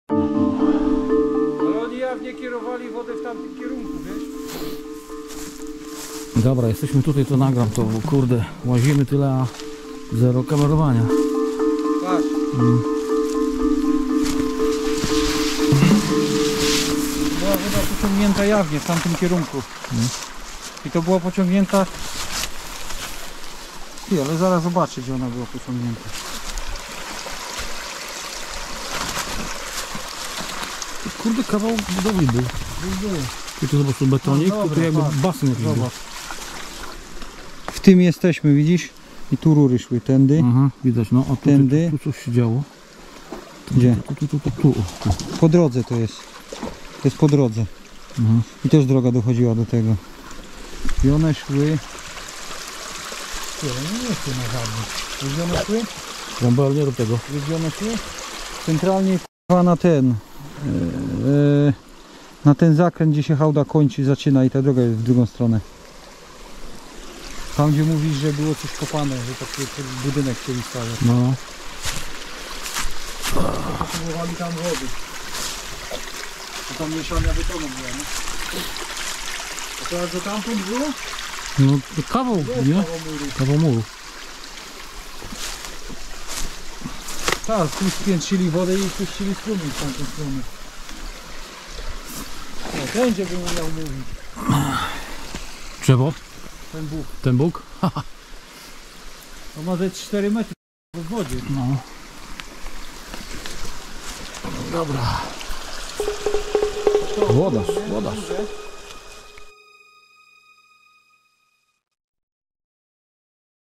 Ale oni jawnie kierowali wodę w tamtym kierunku, wiesz? Dobra, jesteśmy tutaj, to nagram to, bo kurde, łazimy tyle, a zero kamerowania. Patrz. Była woda pociągnięta jawnie w tamtym kierunku. I to była pociągnięta... Ty, ale zaraz zobaczę, gdzie ona była pociągnięta. Kurde, kawał budowli był. I tu zobacz, tu betonik, No dobra, tu jakby patrz. basen jakiś był. Zobacz. W tym jesteśmy, widzisz? I tu rury szły, tędy. Aha, widać, no, a tutaj, Tędy. tu coś się działo. Gdzie? Tu. Po drodze to jest. To jest po drodze. I też droga dochodziła do tego. I one szły... Nie szły na żadnych. Wiesz, gdzie one szły? Rambal, nie rób tego. Wiesz, gdzie one szły? Centralnie na ten... na ten zakręt, gdzie się hałda kończy, zaczyna i ta droga jest w drugą stronę. Tam, gdzie mówisz, że było coś kopane, że taki budynek chcieli stawiać. No. Potrzebowali tam wody. To tam mieszania betonu była, nie? A teraz za tamtą było? No, to kawał, nie? Kawał muru. Tak, tu spiętrzyli wodę i puścili strumień w tamtą stronę. No, będzie bym miał mówić. Drzewo? Ten Bóg. Ten Bóg? To ma ze 4 metry w wodzie. No. Dobra. Woda.